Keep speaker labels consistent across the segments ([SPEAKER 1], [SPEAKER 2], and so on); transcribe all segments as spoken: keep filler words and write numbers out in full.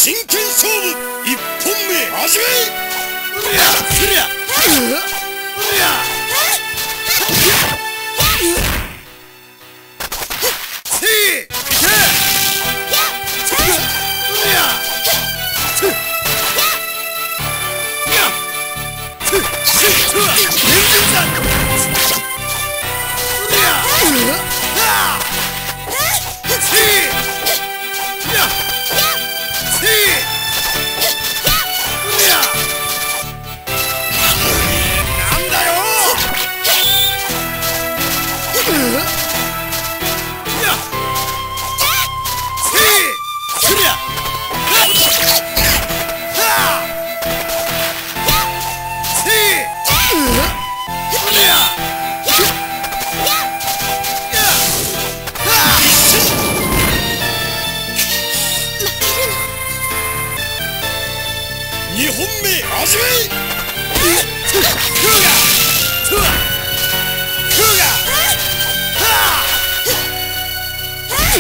[SPEAKER 1] 真剣勝負一本目始め。うりゃすりゃうりゃせいいけうりゃつやつしつは現実だうりゃはせいやせいうりゃなんだよやせいすりゃはせいうりゃ二本目始め。クーガトゥアクーガはあ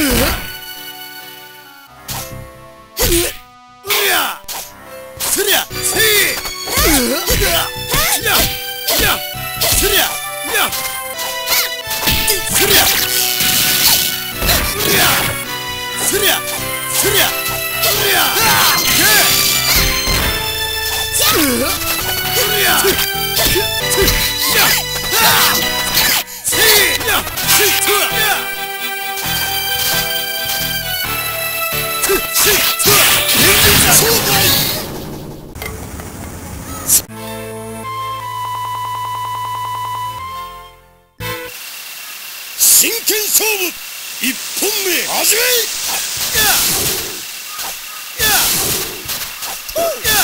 [SPEAKER 1] うりゃすりゃせいうややすりゃやすりゃうりゃすりゃすりゃうりゃけうりゃつやはせいやしつわつしつわ現実だそうだい。真剣勝負一本目始め。ややや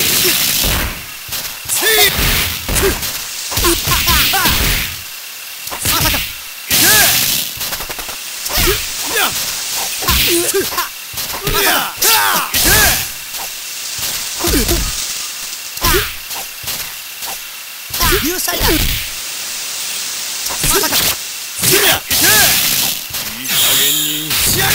[SPEAKER 1] せいまさかいけやうりゃいけ有罪だまさかすりゃいけいい加減にしやがれ。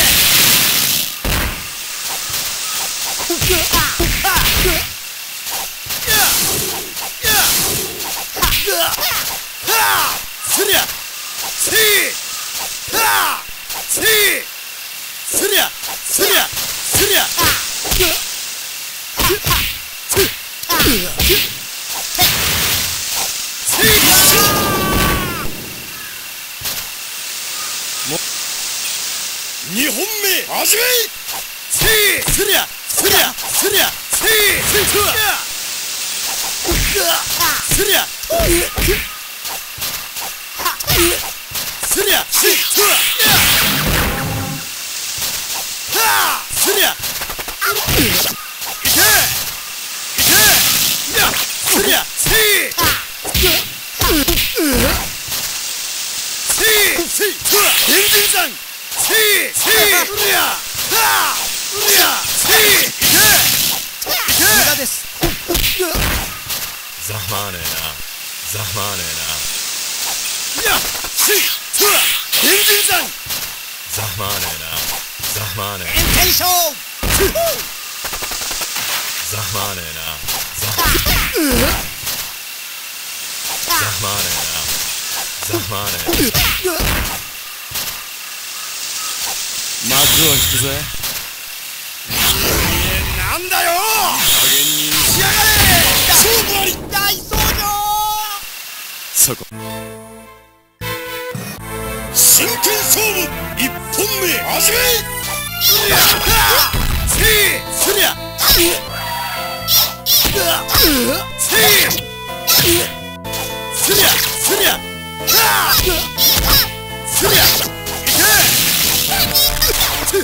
[SPEAKER 1] すりゃせいはせいすりゃすりゃすりゃせいも二本目始め。せいすりゃすりゃすりゃせいせいすりゃすりゃしつわはあすりゃいけいけやすりゃせいせいせいつわ現実だせいせいうりゃはあうりゃせいいけいけ無駄です。
[SPEAKER 2] ざまねえなざまね
[SPEAKER 1] えなやせいつわ現実だ
[SPEAKER 2] ざまねえなざまねえ
[SPEAKER 1] 炎天勝
[SPEAKER 2] ざまねえなざまねえなざまねえ
[SPEAKER 1] 幕を引くぜ。なんだよ加減にしやがれ。勝負あり大僧正そこ真剣勝負一本目始め。うりゃはせいすりゃせいすりゃすりゃはすりゃいけつ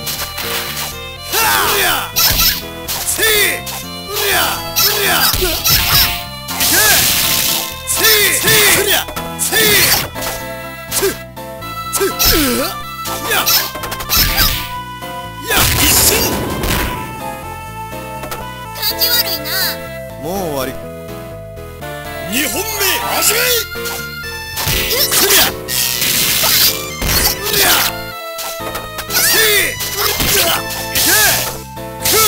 [SPEAKER 1] はうりゃせいうりゃうりゃいけせいすりゃせいやや一瞬
[SPEAKER 3] 感じ悪いな。
[SPEAKER 1] もう終わり。二本目始め。すりゃうりゃせいいけく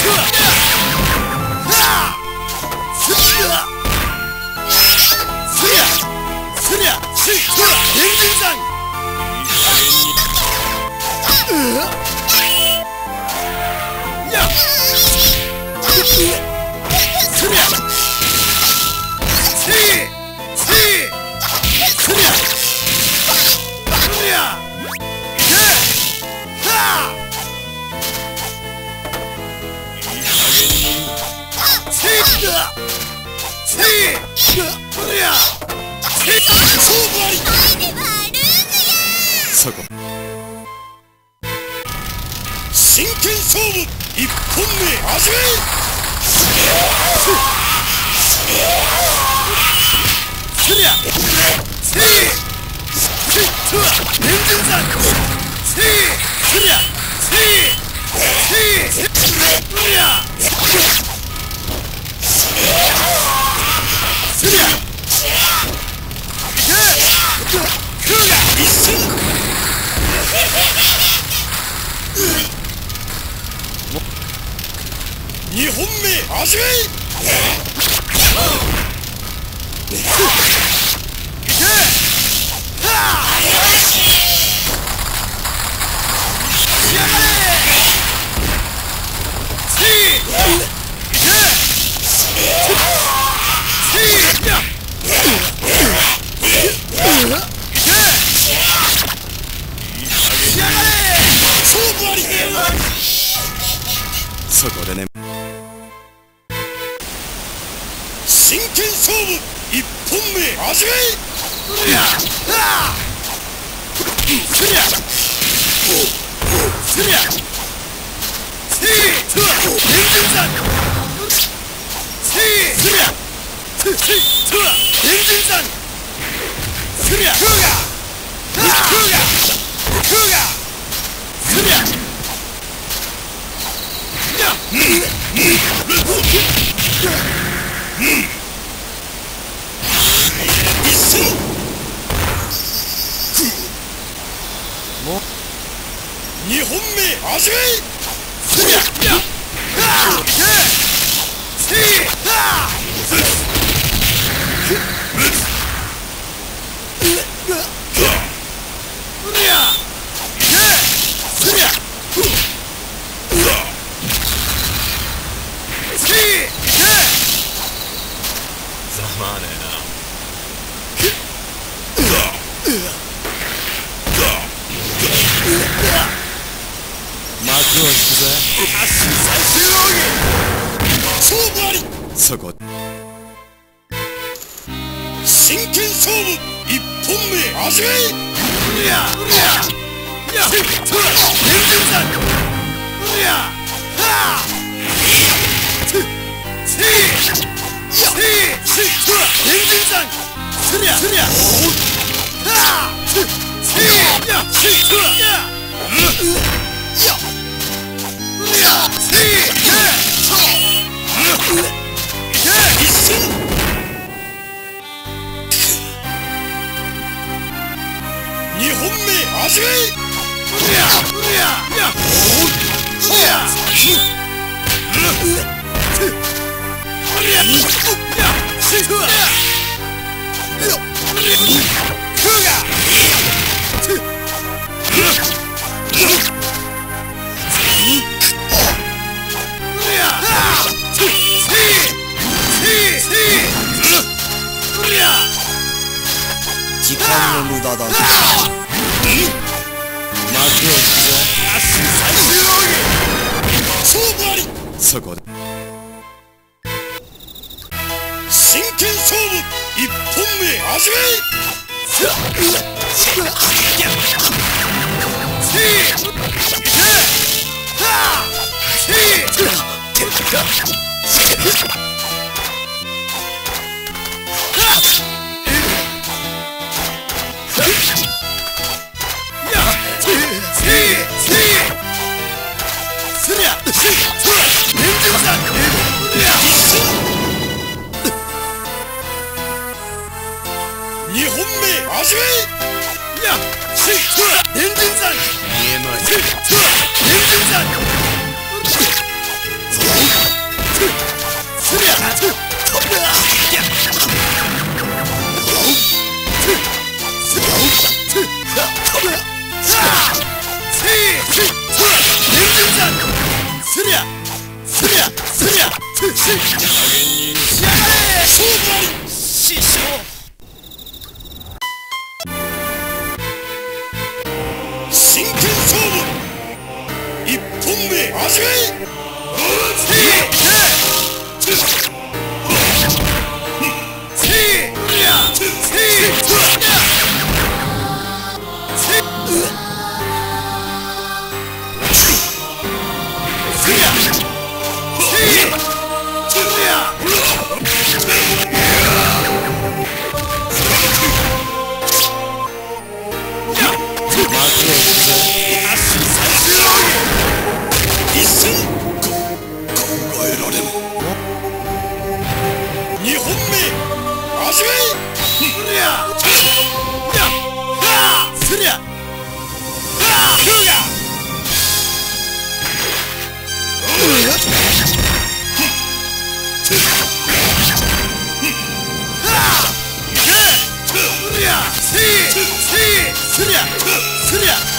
[SPEAKER 1] そこ真剣勝負一本目始めすりゃせいせいとは連続だせいすりゃせいせいせいすりゃすりゃ空が一瞬二本目始めそこでね真剣勝負一本目始めすりゃすりゃすりゃせいとは連続だせいすりゃせいとは連続だすりゃ空が空が空がすりゃ二本目始めすりゃせい
[SPEAKER 2] ざまねえな。
[SPEAKER 1] 幕を引くぜ。最終奥義勝負ありそこ真剣勝負一本目始めうりゃうりゃうりゃ連続だうりゃはあせいせいせい連続だすりゃすりゃはあせいせいやせいとはや二本目始めうりゃうりゃやうりゃうりゃやせいとはや空が時間の無駄だ。幕を引くぜ。最終奥義勝負ありそこで真剣勝負一本目始めせい二本目始めやせいとは連続だ見えまいせいとは連続だすりゃとぶやすりゃとぶさあせいせいと連日だすりゃすりゃすりゃとせい加減にしやがれ勝負あり師匠真剣勝負一本目味わいすりゃすりゃ